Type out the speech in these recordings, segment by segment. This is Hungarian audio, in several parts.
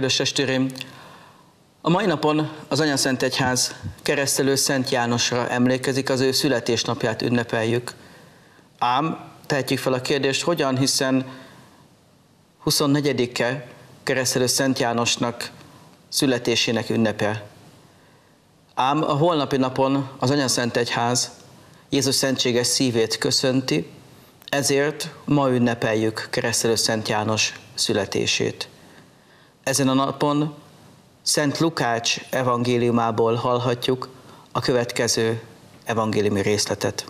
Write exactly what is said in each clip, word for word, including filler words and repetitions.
Kedves testvéreim, a mai napon az Anyaszentegyház keresztelő Szent Jánosra emlékezik, az ő születésnapját ünnepeljük. Ám tehetjük fel a kérdést, hogyan, hiszen huszonnegyedike keresztelő Szent Jánosnak születésének ünnepe. Ám a holnapi napon az Anyaszentegyház Jézus szentséges szívét köszönti, ezért ma ünnepeljük keresztelő Szent János születését. Ezen a napon Szent Lukács evangéliumából hallhatjuk a következő evangéliumi részletet.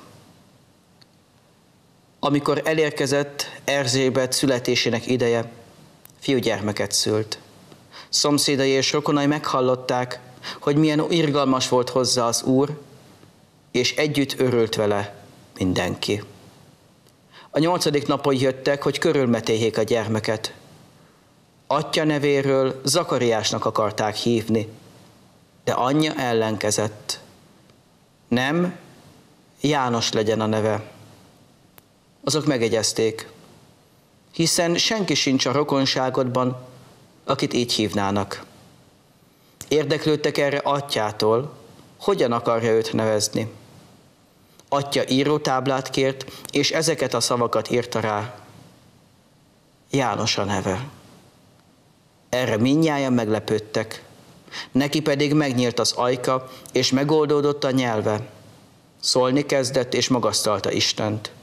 Amikor elérkezett Erzsébet születésének ideje, fiúgyermeket szült. Szomszédai és rokonai meghallották, hogy milyen irgalmas volt hozzá az Úr, és együtt örült vele mindenki. A nyolcadik napon jöttek, hogy körülmetéljék a gyermeket. Atyja nevéről Zakariásnak akarták hívni, de anyja ellenkezett. Nem, János legyen a neve. Azok megegyezték, hiszen senki sincs a rokonságodban, akit így hívnának. Érdeklődtek erre atyától, hogyan akarja őt nevezni. Atya írótáblát kért, és ezeket a szavakat írta rá. János a neve. Erre mindnyájan meglepődtek. Neki pedig megnyílt az ajka, és megoldódott a nyelve. Szólni kezdett, és magasztalta Istent.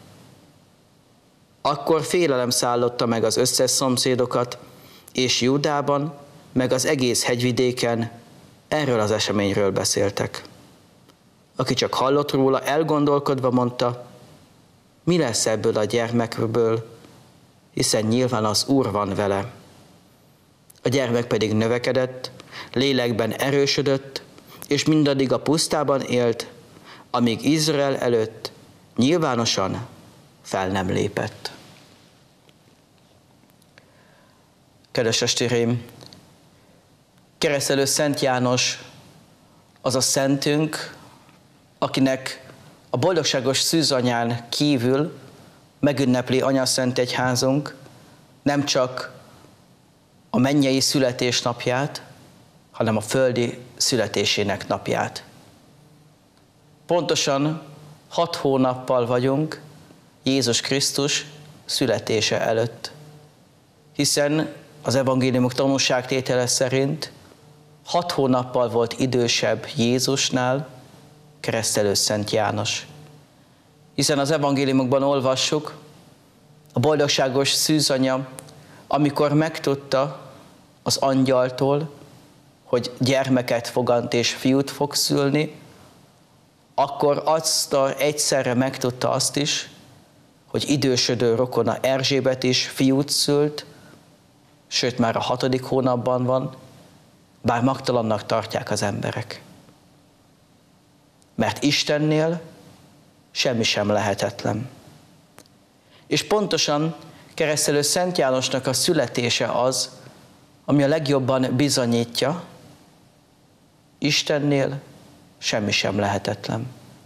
Akkor félelem szállotta meg az összes szomszédokat, és Júdában, meg az egész hegyvidéken erről az eseményről beszéltek. Aki csak hallott róla, elgondolkodva mondta, mi lesz ebből a gyermekből, hiszen nyilván az Úr van vele. A gyermek pedig növekedett, lélekben erősödött, és mindaddig a pusztában élt, amíg Izrael előtt nyilvánosan fel nem lépett. Kedves testvéreim, keresztelő Szent János az a szentünk, akinek a boldogságos szűzanyán kívül megünnepli Anyaszentegyházunk nem csak a mennyei születésnapját, hanem a földi születésének napját. Pontosan hat hónappal vagyunk Jézus Krisztus születése előtt, hiszen az evangéliumok tanúságtétele szerint hat hónappal volt idősebb Jézusnál keresztelő Szent János. Hiszen az evangéliumokban olvassuk, a boldogságos szűzanya, amikor megtudta az angyaltól, hogy gyermeket fogant és fiút fog szülni, akkor azt egyszerre megtudta azt is, hogy idősödő rokona Erzsébet is fiút szült, sőt már a hatodik hónapban van, bár magtalannak tartják az emberek. Mert Istennél semmi sem lehetetlen. És pontosan keresztelő Szent Jánosnak a születése az, ami a legjobban bizonyítja, Istennél semmi sem lehetetlen.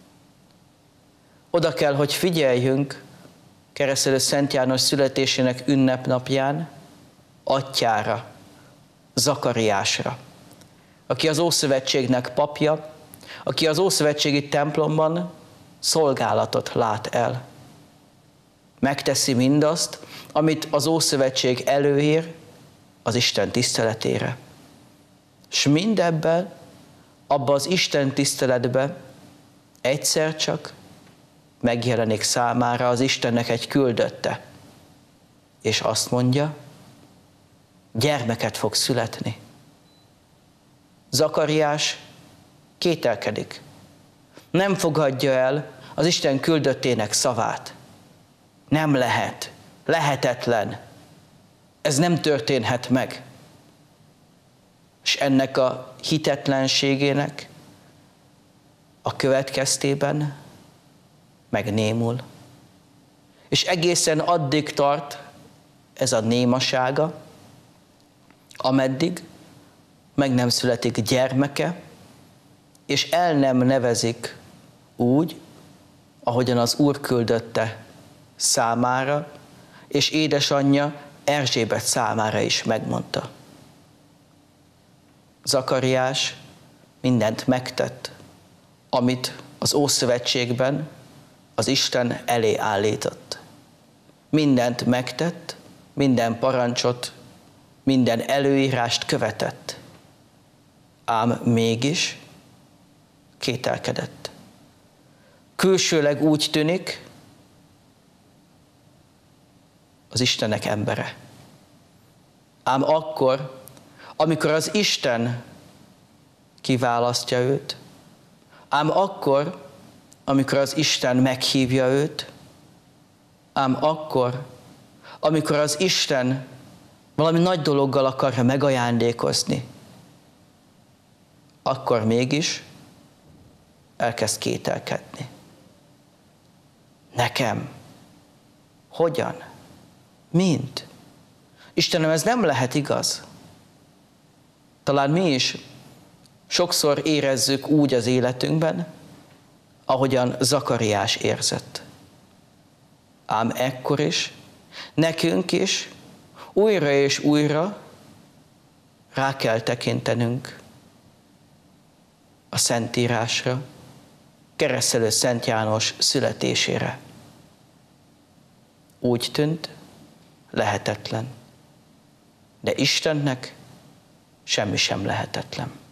Oda kell, hogy figyeljünk keresztelő Szent János születésének ünnepnapján atyára, Zakariásra, aki az Ószövetségnek papja, aki az Ószövetségi templomban szolgálatot lát el. Megteszi mindazt, amit az Ószövetség előír az Isten tiszteletére. S mindebben, abba az Isten tiszteletbe egyszer csak megjelenik számára az Istennek egy küldötte, és azt mondja, gyermeket fog születni. Zakariás kételkedik. Nem fogadja el az Isten küldöttének szavát. Nem lehet, lehetetlen. Ez nem történhet meg. És ennek a hitetlenségének a következtében megnémul. És egészen addig tart ez a némasága, ameddig meg nem születik gyermeke, és el nem nevezik úgy, ahogyan az Úr küldötte számára, és édesanyja Erzsébet számára is megmondta. Zakariás mindent megtett, amit az Ószövetségben az Isten elé állított. Mindent megtett, minden parancsot, minden előírást követett. Ám mégis kételkedett. Külsőleg úgy tűnik, az Istennek embere. Ám akkor, amikor az Isten kiválasztja őt, ám akkor, amikor az Isten meghívja őt, ám akkor, amikor az Isten valami nagy dologgal akarja megajándékozni, akkor mégis elkezd kételkedni. Nekem? Hogyan? Mint? Istenem, ez nem lehet igaz. Talán mi is sokszor érezzük úgy az életünkben, ahogyan Zakariás érzett. Ám ekkor is, nekünk is újra és újra rá kell tekintenünk a Szentírásra, Keresztelő Szent János születésére. Úgy tűnt, lehetetlen, de Istennek semmi sem lehetetlen.